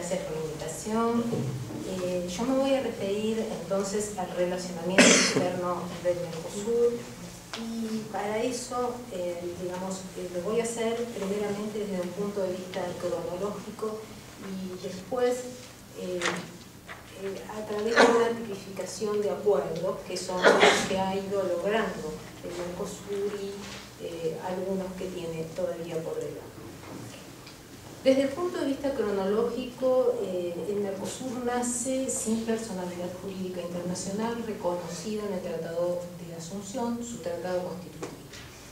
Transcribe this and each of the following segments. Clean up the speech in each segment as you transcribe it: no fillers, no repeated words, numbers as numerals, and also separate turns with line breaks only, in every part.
gracias por la invitación. Yo me voy a referir entonces al relacionamiento externo del Mercosur y para eso, digamos, lo voy a hacer primeramente desde un punto de vista cronológico y después a través de una tipificación de acuerdos que son los que ha ido logrando el Mercosur y algunos que tiene todavía por delante. Desde el punto de vista cronológico, el Mercosur nace sin personalidad jurídica internacional reconocida en el Tratado de Asunción, su tratado constitutivo.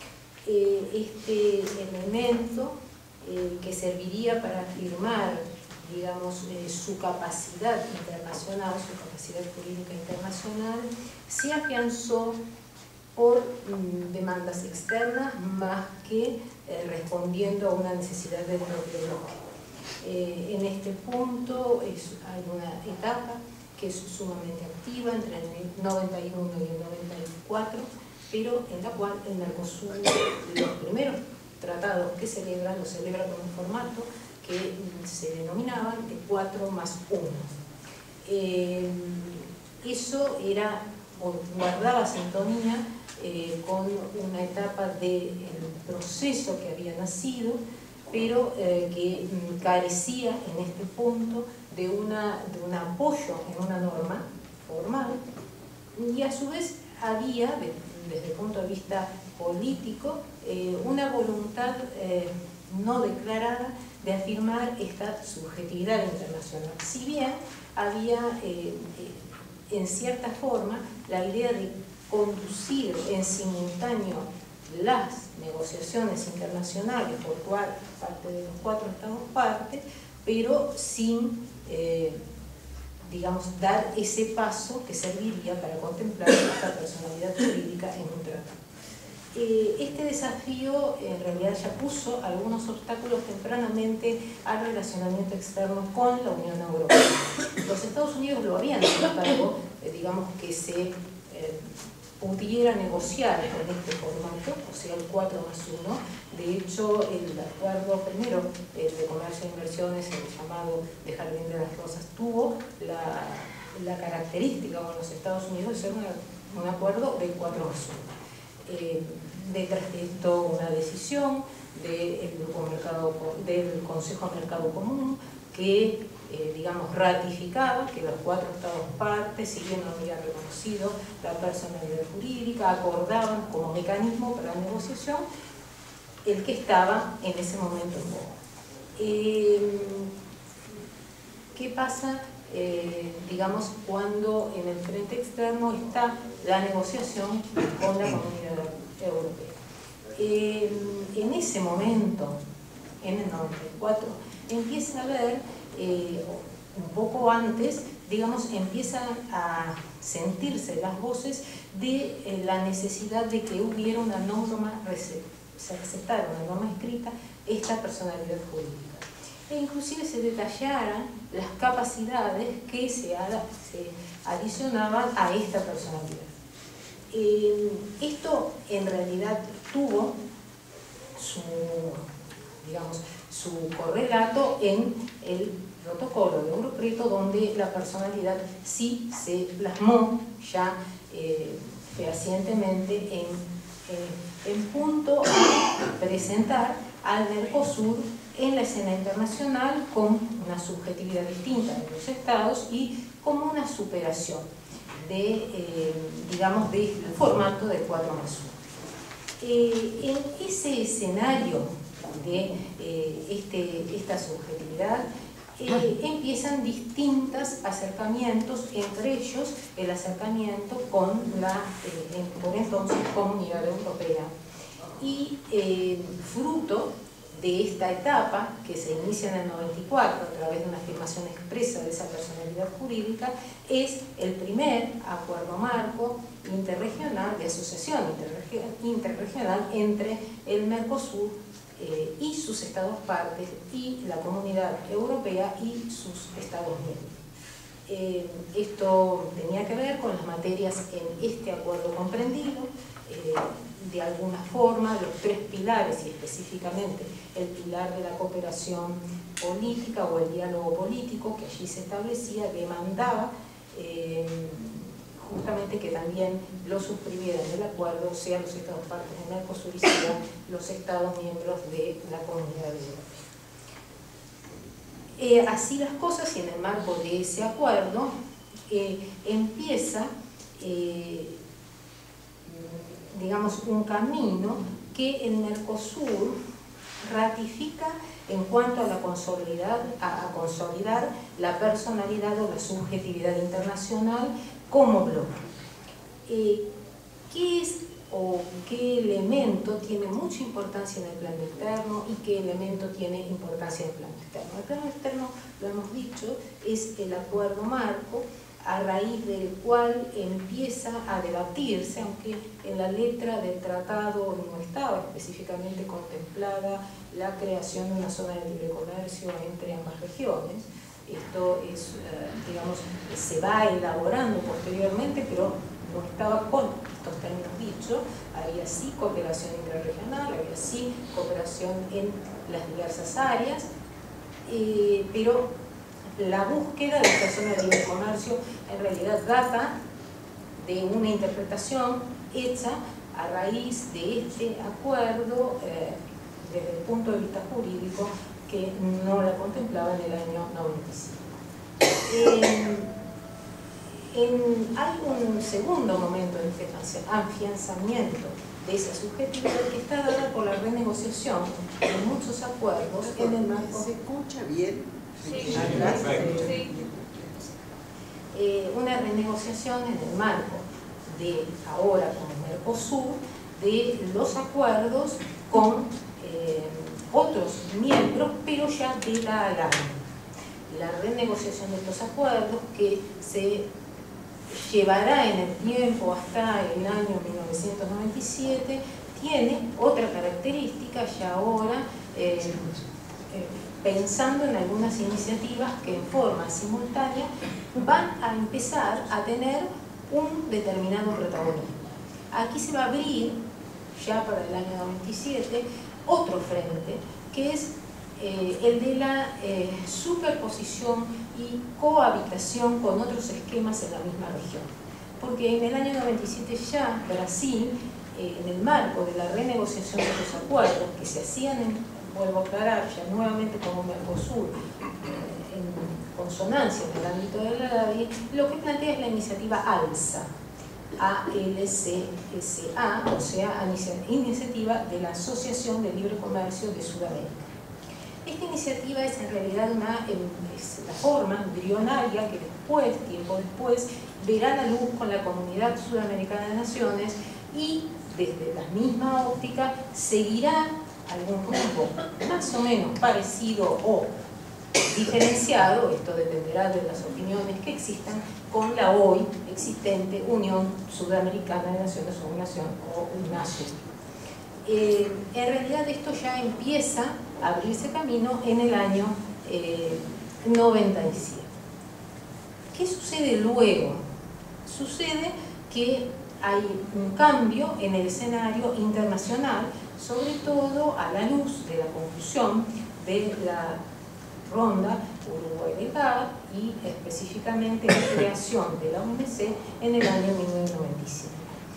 Este elemento que serviría para afirmar, digamos, su capacidad internacional, su capacidad jurídica internacional, se afianzó por demandas externas más que respondiendo a una necesidad del propio bloque. En este punto hay una etapa que es sumamente activa entre el 91 y el 94, pero en la cual el Mercosur, los primeros tratados que celebra, lo celebra con un formato que se denominaban de 4+1. Eso era, o guardaba sintonía con una etapa del proceso que había nacido, pero que carecía en este punto de un apoyo en una norma formal, y a su vez había, desde el punto de vista político, una voluntad no declarada de afirmar esta subjetividad internacional. Si bien había, en cierta forma, la idea de conducir en simultáneo las negociaciones internacionales por parte de los 4 Estados partes, pero sin, digamos, dar ese paso que serviría para contemplar esta personalidad jurídica en un tratado. Este desafío en realidad ya puso algunos obstáculos tempranamente al relacionamiento externo con la Unión Europea. Los Estados Unidos lo habían, sin embargo, digamos que se pudiera negociar con este formato, o sea, el 4+1. De hecho, el acuerdo primero de comercio e inversiones, el llamado de Jardín de las Rosas, tuvo la característica con los Estados Unidos de ser un acuerdo de 4+1. Detrás de esto una decisión del Consejo Mercado Común que, digamos, ratificaba que los 4 Estados partes, si bien no habían reconocido la personalidad jurídica, acordaban como mecanismo para la negociación el que estaba en ese momento en boga. ¿Qué pasa, digamos, cuando en el frente externo está la negociación con la Comunidad Europea? En ese momento, en el 94, empieza a haber, un poco antes, digamos, empiezan a sentirse las voces de la necesidad de que hubiera una norma, se aceptara una norma escrita, esta personalidad jurídica. E inclusive se detallaran las capacidades que se adicionaban a esta personalidad. Esto en realidad tuvo su correlato en el protocolo de Ouro Preto, donde la personalidad sí se plasmó ya fehacientemente en punto a presentar al Mercosur en la escena internacional con una subjetividad distinta de los estados y como una superación digamos, del formato de 4+1. En ese escenario de esta subjetividad empiezan distintos acercamientos, entre ellos el acercamiento con la, por entonces, Comunidad Europea. Y fruto de esta etapa, que se inicia en el 94 a través de una afirmación expresa de esa personalidad jurídica, es el primer acuerdo marco interregional, de asociación interregional entre el Mercosur y sus estados partes y la Comunidad Europea y sus estados miembros. Esto tenía que ver con las materias en este acuerdo comprendido, de alguna forma los tres pilares, y específicamente el pilar de la cooperación política o el diálogo político que allí se establecía, demandaba justamente que también lo suscribieran el acuerdo, sean los Estados partes de Mercosur y sean los Estados miembros de la Comunidad Europea. Así las cosas, y en el marco de ese acuerdo empieza digamos, un camino que el Mercosur ratifica en cuanto a consolidar la personalidad o la subjetividad internacional como bloque. ¿Qué es o qué elemento tiene mucha importancia en el plano interno y qué elemento tiene importancia en el plano externo? El plano externo, lo hemos dicho, es el acuerdo marco, a raíz del cual empieza a debatirse, aunque en la letra del tratado no estaba específicamente contemplada la creación de una zona de libre comercio entre ambas regiones. Esto es, digamos, se va elaborando posteriormente, pero no estaba con estos términos dichos. Había sí cooperación intrarregional, había sí cooperación en las diversas áreas, pero la búsqueda de esta zona de libre comercio en realidad data de una interpretación hecha a raíz de este acuerdo desde el punto de vista jurídico que no la contemplaba en el año 95. Hay un segundo momento de afianzamiento de esa subjetividad que está dada por la renegociación de muchos acuerdos en el marco.
¿Se escucha bien?
Sí. Una renegociación en el marco de ahora con el Mercosur de los acuerdos con otros miembros, pero ya de la ALAN. La renegociación de estos acuerdos que se llevará en el tiempo hasta el año 1997 tiene otra característica ya ahora, pensando en algunas iniciativas que en forma simultánea van a empezar a tener un determinado protagonismo. Aquí se va a abrir, ya para el año 97, otro frente, que es el de la superposición y cohabitación con otros esquemas en la misma región. Porque en el año 97 ya Brasil, en el marco de la renegociación de los acuerdos que se hacían, vuelvo a aclarar, ya nuevamente como Mercosur, en consonancia en el ámbito de la ALADI, lo que plantea es la iniciativa ALSA, ALCSA, o sea, Iniciativa de la Asociación de Libre Comercio de Sudamérica. Esta iniciativa es en realidad es la forma embrionaria que después, tiempo después, verá la luz con la Comunidad Sudamericana de Naciones y desde la misma óptica seguirá algún rumbo más o menos parecido o diferenciado, esto dependerá de las opiniones que existan, con la hoy existente Unión Sudamericana de Naciones o UNASUR. En realidad esto ya empieza a abrirse camino en el año 97. ¿Qué sucede luego? Sucede que hay un cambio en el escenario internacional, sobre todo a la luz de la conclusión de la ronda Uruguay-GATT y específicamente la creación de la OMC en el año 1997.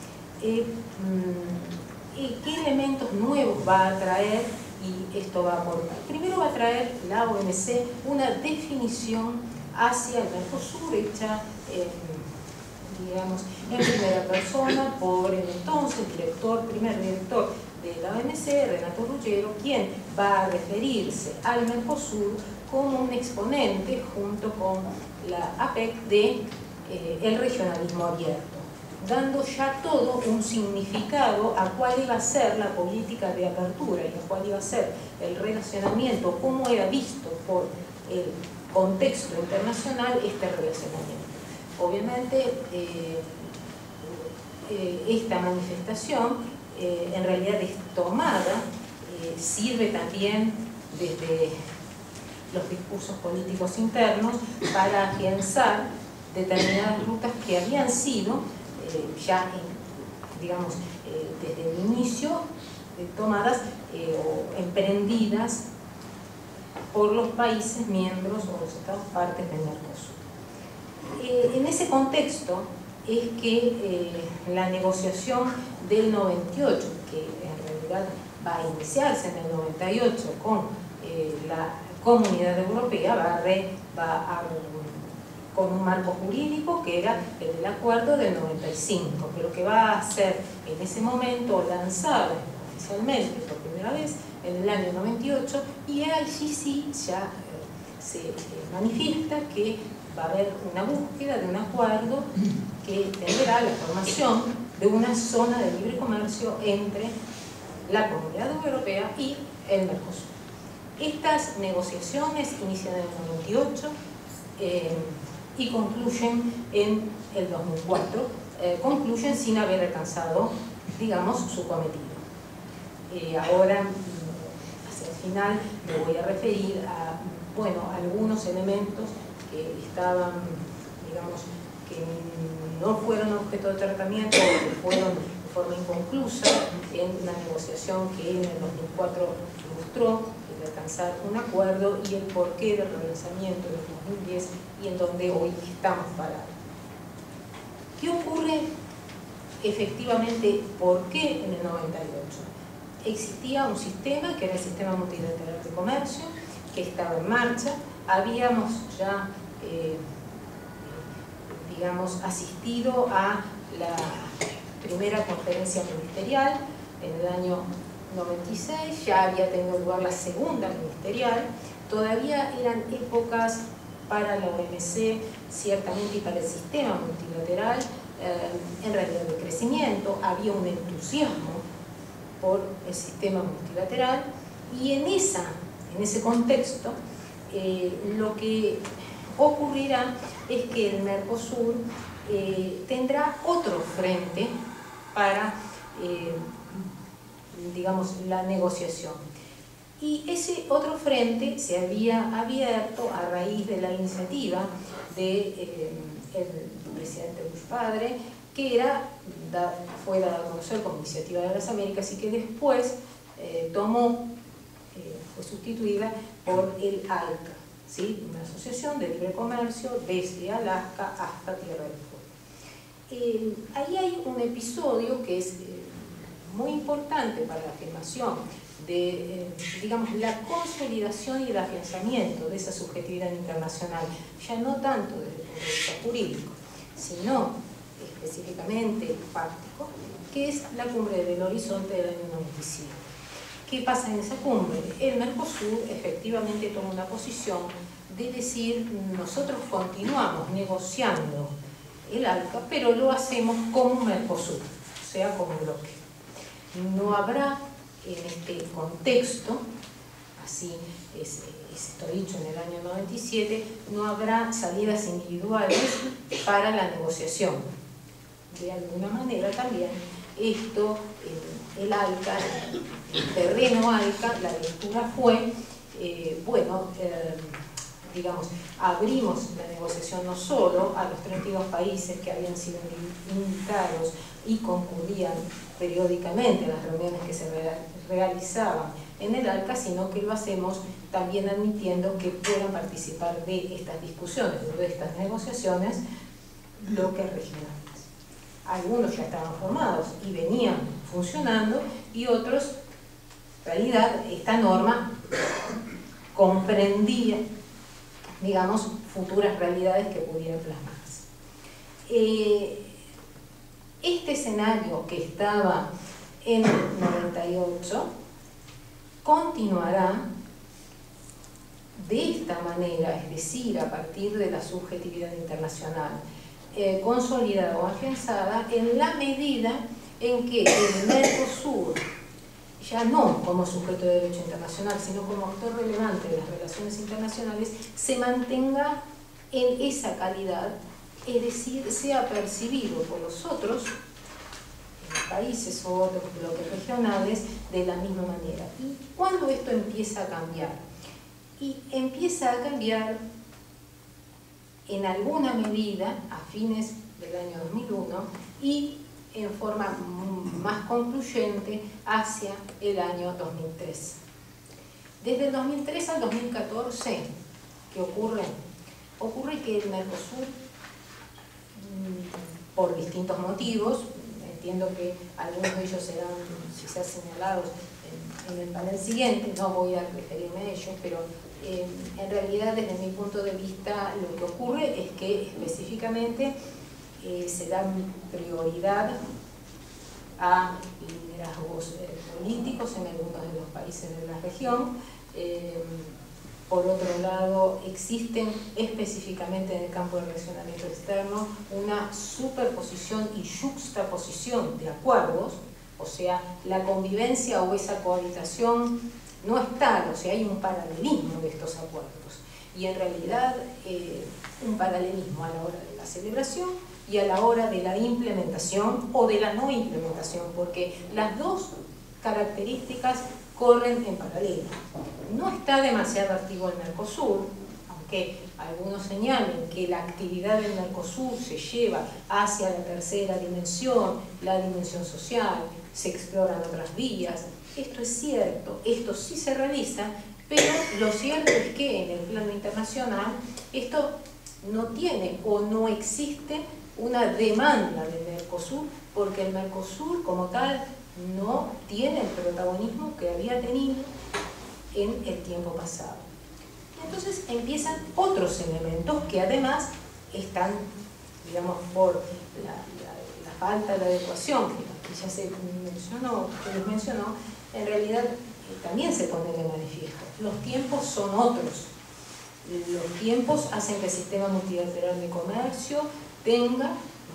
¿Qué elementos nuevos va a traer y esto va a aportar? Primero va a traer la OMC una definición hacia el Mercosur hecha digamos, en primera persona por el entonces primer director de la OMC, Renato Ruggiero, quien va a referirse al Mercosur como un exponente junto con la APEC de el regionalismo abierto, dando ya todo un significado a cuál iba a ser la política de apertura y a cuál iba a ser el relacionamiento, cómo era visto por el contexto internacional este relacionamiento. Obviamente esta manifestación en realidad es tomada, sirve también desde los discursos políticos internos para afianzar determinadas rutas que habían sido ya digamos, desde el inicio tomadas o emprendidas por los países miembros o los estados partes del Mercosur. En ese contexto es que la negociación del 98, que en realidad va a iniciarse en el 98 con la Comunidad Europea, con un marco jurídico que era el del acuerdo del 95, pero que va a ser en ese momento lanzado oficialmente por primera vez en el año 98, y allí sí ya se manifiesta que va a haber una búsqueda de un acuerdo que tendrá la formación de una zona de libre comercio entre la Comunidad Europea y el Mercosur. Estas negociaciones inician en el 98 y concluyen en el 2004, concluyen sin haber alcanzado, digamos, su cometido. Ahora, hacia el final, me voy a referir a, bueno, algunos elementos que estaban, digamos, que no fueron objeto de tratamiento o que fueron de forma inconclusa en la negociación que en el 2004 ilustró, de alcanzar un acuerdo, y el porqué del relanzamiento en el 2010 y en donde hoy estamos parados. ¿Qué ocurre efectivamente? ¿Por qué en el 98? Existía un sistema que era el Sistema Multilateral de Comercio, que estaba en marcha. Habíamos ya, digamos, asistido a la primera conferencia ministerial en el año 96, ya había tenido lugar la segunda ministerial. Todavía eran épocas para la OMC, ciertamente, y para el sistema multilateral, en realidad de crecimiento. Había un entusiasmo por el sistema multilateral, y en ese contexto lo que ocurrirá es que el Mercosur tendrá otro frente para digamos, la negociación. Y ese otro frente se había abierto a raíz de la iniciativa del presidente Bush padre, que fue dada a conocer como Iniciativa de las Américas, y que después fue sustituida por el ALCA, ¿sí? Una asociación de libre comercio desde Alaska hasta Tierra del Fuego. Ahí hay un episodio que es muy importante para la afirmación de, digamos, la consolidación y el afianzamiento de esa subjetividad internacional, ya no tanto desde el punto de vista jurídico, sino específicamente práctico, que es la cumbre de Belo Horizonte del año 97. ¿Qué pasa en esa cumbre? El Mercosur efectivamente toma una posición de decir: nosotros continuamos negociando el ALCA, pero lo hacemos como Mercosur, o sea, como bloque. No habrá en este contexto, así es esto dicho en el año 97, no habrá salidas individuales para la negociación. De alguna manera también esto, el ALCA, el terreno ALCA, la lectura fue, digamos, abrimos la negociación no solo a los 32 países que habían sido invitados y concurrían periódicamente a las reuniones que se realizaban en el ALCA, sino que lo hacemos también admitiendo que puedan participar de estas discusiones, de estas negociaciones, bloques regionales. Algunos ya estaban formados y venían funcionando, y otros, en realidad, esta norma comprendía, digamos, futuras realidades que pudieran plasmarse. Este escenario que estaba en el 98 continuará de esta manera, es decir, a partir de la subjetividad internacional consolidada o afianzada, en la medida en que el Mercosur, ya no como sujeto de derecho internacional, sino como actor relevante de las relaciones internacionales, se mantenga en esa calidad, es decir, sea percibido por los otros países o otros bloques regionales de la misma manera. ¿Y cuándo esto empieza a cambiar? Y empieza a cambiar en alguna medida a fines del año 2001 y en forma más concluyente hacia el año 2003. Desde el 2003 al 2014, ¿qué ocurre? Ocurre que el Mercosur, por distintos motivos, entiendo que algunos de ellos serán quizás señalados en el panel siguiente, no voy a referirme a ellos, pero en realidad desde mi punto de vista lo que ocurre es que específicamente se da prioridad a liderazgos políticos en algunos de los países de la región. Por otro lado, existen específicamente en el campo del relacionamiento externo una superposición y yuxtaposición de acuerdos, o sea, la convivencia o esa cohabitación no es tal, o sea, hay un paralelismo de estos acuerdos. Y en realidad un paralelismo a la hora de la celebración y a la hora de la implementación o de la no implementación, porque las dos características corren en paralelo. No está demasiado activo el Mercosur, aunque algunos señalen que la actividad del Mercosur se lleva hacia la tercera dimensión, la dimensión social, se exploran otras vías. Esto es cierto, esto sí se realiza, pero lo cierto es que en el plano internacional esto no tiene o no existe una demanda del Mercosur, porque el Mercosur como tal no tiene el protagonismo que había tenido en el tiempo pasado. Entonces empiezan otros elementos que además están, digamos, por la falta de adecuación que ya se mencionó, que les mencionó, en realidad también se ponen de manifiesto. Los tiempos son otros. Los tiempos hacen que el sistema multilateral de comercio tenga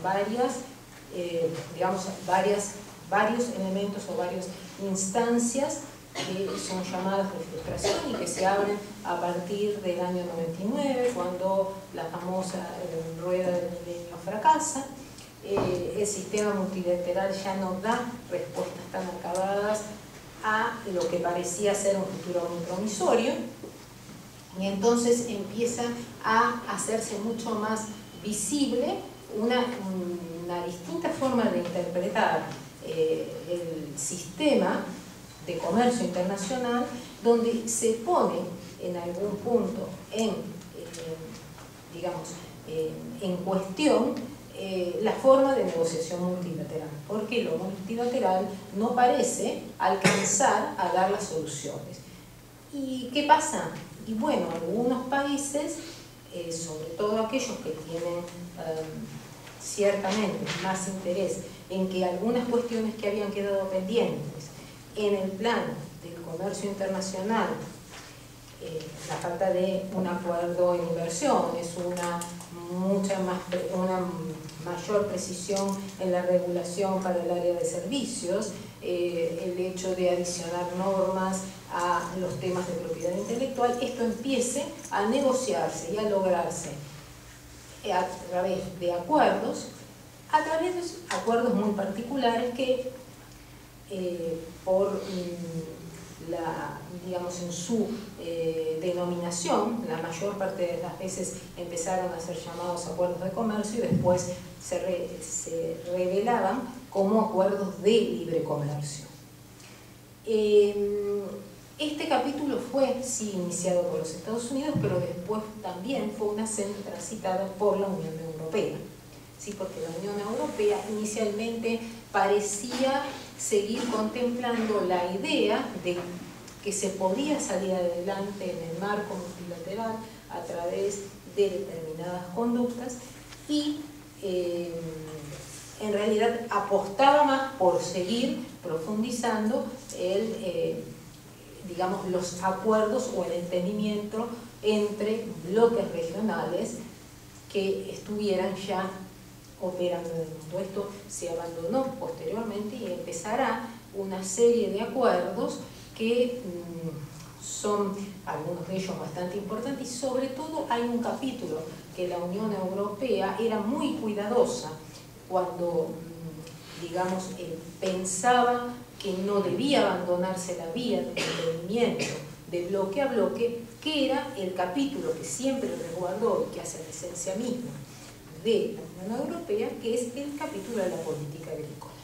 varios elementos o varias instancias que son llamadas de frustración y que se abren a partir del año 99, cuando la famosa rueda del milenio fracasa. El sistema multilateral ya no da respuestas tan acabadas a lo que parecía ser un futuro muy promisorio, y entonces empieza a hacerse mucho más visible una distinta forma de interpretar el sistema de comercio internacional, donde se pone en algún punto en cuestión la forma de negociación multilateral, porque lo multilateral no parece alcanzar a dar las soluciones. ¿Y qué pasa? Y bueno, algunos países, sobre todo aquellos que tienen ciertamente más interés en que algunas cuestiones que habían quedado pendientes en el plano del comercio internacional, la falta de un acuerdo en inversiones, una mayor precisión en la regulación para el área de servicios, el hecho de adicionar normas a los temas de propiedad intelectual, esto empiece a negociarse y a lograrse a través de acuerdos, muy particulares que en su denominación, la mayor parte de las veces empezaron a ser llamados acuerdos de comercio y después se revelaban como acuerdos de libre comercio. Este capítulo fue, sí, iniciado por los Estados Unidos, pero después también fue una senda transitada por la Unión Europea. Sí, porque la Unión Europea inicialmente parecía seguir contemplando la idea de que se podía salir adelante en el marco multilateral a través de determinadas conductas y en realidad apostaba más por seguir profundizando los acuerdos o el entendimiento entre bloques regionales que estuvieran ya operando en el mundo. Esto se abandonó posteriormente y empezará una serie de acuerdos que son algunos de ellos bastante importantes, y sobre todo hay un capítulo que la Unión Europea era muy cuidadosa cuando pensaba que no debía abandonarse la vía del entendimiento de bloque a bloque, que era el capítulo que siempre resguardó y que hace la esencia misma de la Unión Europea, que es el capítulo de la política agrícola.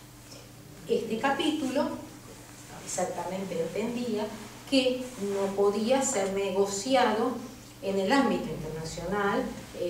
este capítulo exactamente entendía que no podía ser negociado en el ámbito internacional.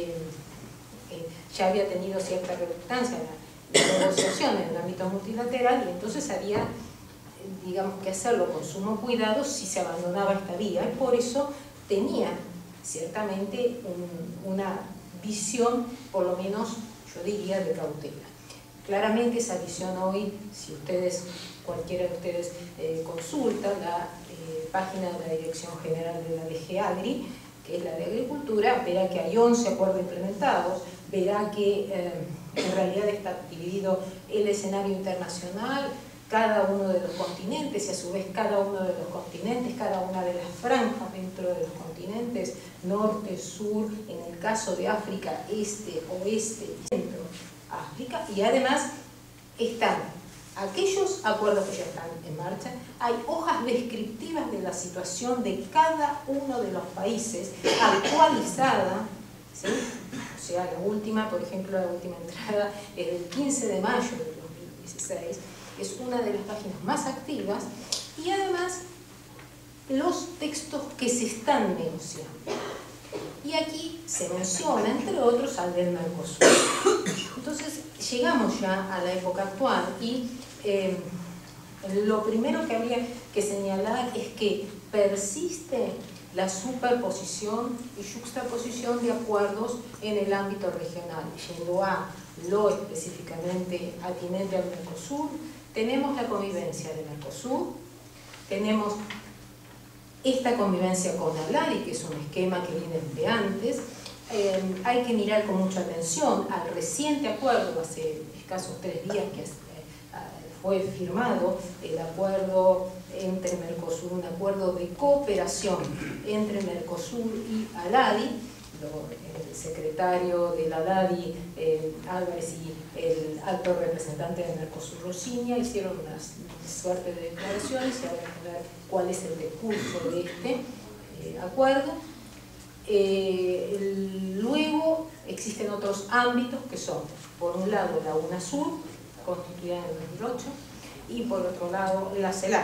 Ya había tenido cierta reluctancia la negociación en el ámbito multilateral, y entonces había, digamos, que hacerlo con sumo cuidado si se abandonaba esta vía, y por eso tenía ciertamente una visión, por lo menos yo diría, de cautela. Claramente esa visión hoy, si ustedes, cualquiera de ustedes consulta la página de la Dirección General de la DG Agri, que es la de Agricultura, verá que hay 11 acuerdos implementados, verá que en realidad está dividido el escenario internacional, cada uno de los continentes, y a su vez cada uno de los continentes, cada una de las franjas dentro de los continentes, norte, sur, en el caso de África, este, oeste y centro África, y además están aquellos acuerdos que ya están en marcha, hay hojas descriptivas de la situación de cada uno de los países, actualizada, ¿sí? O sea, la última, por ejemplo, la última entrada es del 15 de mayo de 2016, es una de las páginas más activas, y además los textos que se están negociando. Y aquí se menciona, entre otros, al del Mercosur. Entonces, llegamos ya a la época actual y lo primero que habría que señalar es que persiste la superposición y juxtaposición de acuerdos en el ámbito regional. Yendo a lo específicamente atinente al Mercosur, tenemos la convivencia de Mercosur, tenemos esta convivencia con ALARI, que es un esquema que viene de antes. Hay que mirar con mucha atención al reciente acuerdo, hace escasos 3 días que fue firmado el acuerdo entre Mercosur, un acuerdo de cooperación entre Mercosur y ALARI. El secretario de la ALARI, Álvarez, y el alto representante de Mercosur, Rosiña, hicieron una suerte de declaraciones, y ahora vamos a ver cuál es el discurso de este acuerdo. Luego existen otros ámbitos que son, por un lado, la UNASUR, constituida en el 2008, y por otro lado, la CELAC.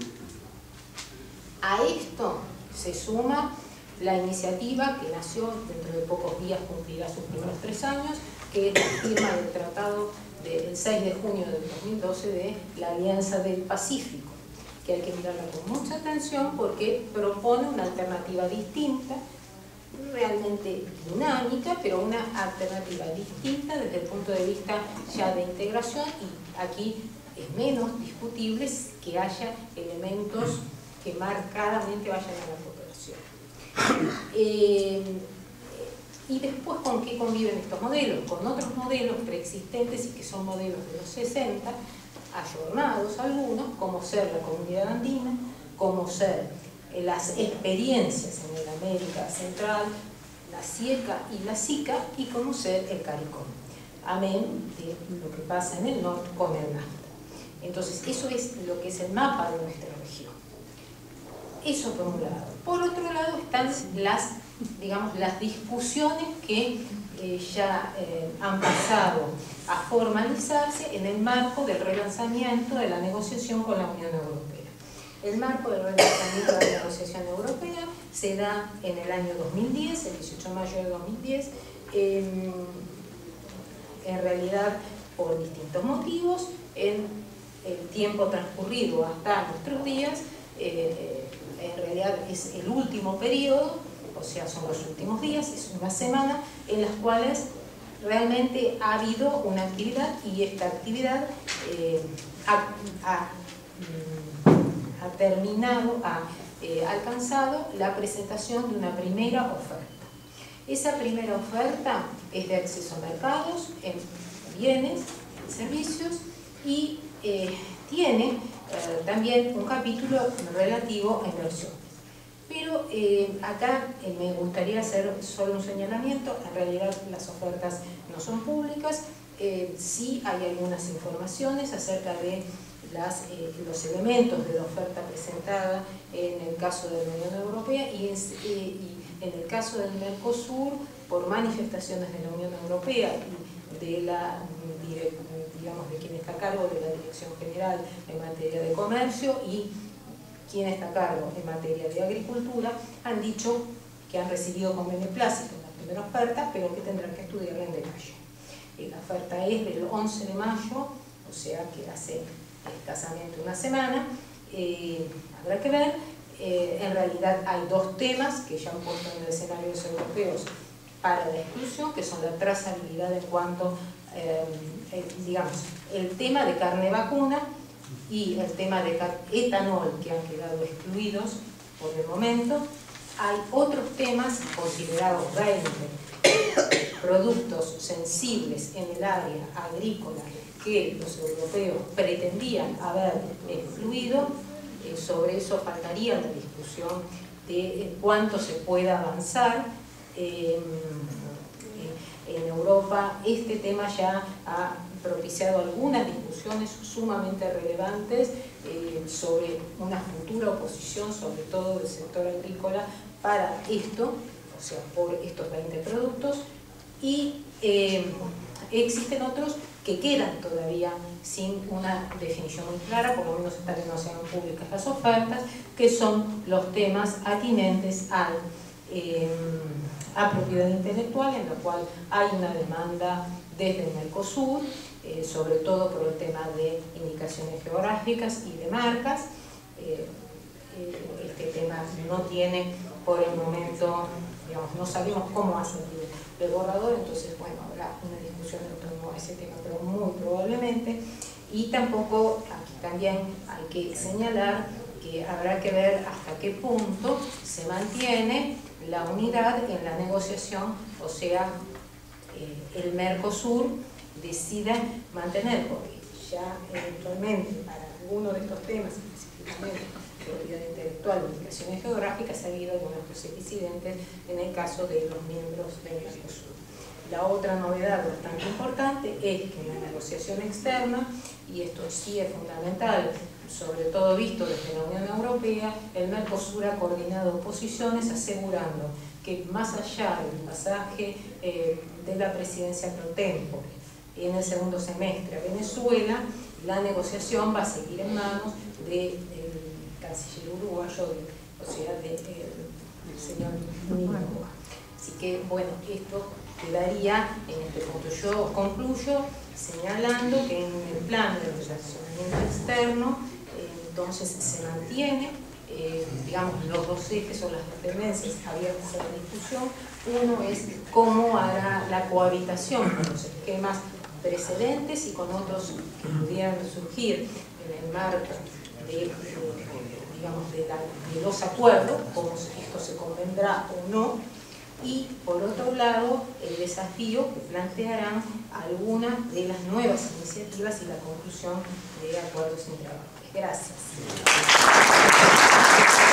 A esto se suma la iniciativa que nació, dentro de pocos días cumplirá sus primeros 3 años, que es la firma del tratado del 6 de junio del 2012 de la Alianza del Pacífico, que hay que mirarla con mucha atención porque propone una alternativa distinta, realmente dinámica, pero una alternativa distinta desde el punto de vista ya de integración, y aquí es menos discutible que haya elementos que marcadamente vayan a la cooperación. Y después, ¿con qué conviven estos modelos? Con otros modelos preexistentes y que son modelos de los 60, ayornados algunos, como ser la Comunidad Andina, como ser las experiencias en el América Central, la CIECA y la SICA, y como ser el CARICOM, amén de lo que pasa en el norte con el NAFTA. Entonces, eso es lo que es el mapa de nuestra región. Eso por un lado. Por otro lado están las discusiones que ya han pasado a formalizarse en el marco del relanzamiento de la negociación con la Unión Europea. El marco del relanzamiento de la negociación europea se da en el año 2010, el 18 de mayo de 2010, en realidad por distintos motivos. En el tiempo transcurrido hasta nuestros días, en realidad es el último periodo, o sea, son los últimos días, es una semana en las cuales realmente ha habido una actividad, y esta actividad ha alcanzado la presentación de una primera oferta. Esa primera oferta es de acceso a mercados, en bienes, en servicios, y tiene también un capítulo relativo a inversiones. Pero acá me gustaría hacer solo un señalamiento. En realidad las ofertas no son públicas, sí hay algunas informaciones acerca de los elementos de la oferta presentada en el caso de la Unión Europea y en el caso del Mercosur, por manifestaciones de la Unión Europea y de la digamos, de quien está a cargo de la Dirección General en materia de comercio y quien está a cargo en materia de agricultura, han dicho que han recibido con beneplácito una primera oferta, pero que tendrán que estudiarla en detalle. La oferta es del 11 de mayo, o sea que hace escasamente una semana. Habrá que ver. En realidad hay dos temas que ya han puesto en el escenario los europeos para la exclusión, que son la trazabilidad en cuanto, digamos, el tema de carne vacuna y el tema de etanol, que han quedado excluidos por el momento. Hay otros temas considerados 20 productos sensibles en el área agrícola que los europeos pretendían haber excluido. Sobre eso faltaría la discusión de cuánto se pueda avanzar. En Europa este tema ya ha propiciado algunas discusiones sumamente relevantes sobre una futura oposición, sobre todo del sector agrícola, para esto, o sea, por estos 20 productos, y existen otros que quedan todavía sin una definición muy clara, por lo menos hasta que no sean públicas las ofertas, que son los temas atinentes a propiedad intelectual, en lo cual hay una demanda desde el Mercosur, sobre todo por el tema de indicaciones geográficas y de marcas. Este tema no tiene por el momento, digamos, no sabemos cómo va a salir el borrador, entonces bueno, habrá una discusión en torno a ese tema, pero muy probablemente. Y tampoco, aquí también hay que señalar que habrá que ver hasta qué punto se mantiene la unidad en la negociación, o sea, el Mercosur decida mantener, porque ya eventualmente para alguno de estos temas, específicamente propiedad intelectual o indicaciones geográficas, ha habido algunos incidentes en el caso de los miembros del Mercosur. La otra novedad bastante importante es que en la negociación externa, y esto sí es fundamental, sobre todo visto desde la Unión Europea, el Mercosur ha coordinado posiciones asegurando que más allá del pasaje de la presidencia pro tempore en el segundo semestre a Venezuela, la negociación va a seguir en manos del canciller uruguayo, o sea, del señor Nino. Así que, bueno, esto quedaría en este punto. Yo concluyo señalando que en el plan de relacionamiento externo, entonces se mantiene, digamos, los dos ejes o las dos tendencias abiertas a la discusión. Uno es cómo hará la cohabitación con los esquemas precedentes y con otros que pudieran surgir en el marco de, digamos, de los acuerdos, cómo esto se convendrá o no. Y por otro lado, el desafío que plantearán algunas de las nuevas iniciativas y la conclusión de acuerdos intrapartes. Gracias.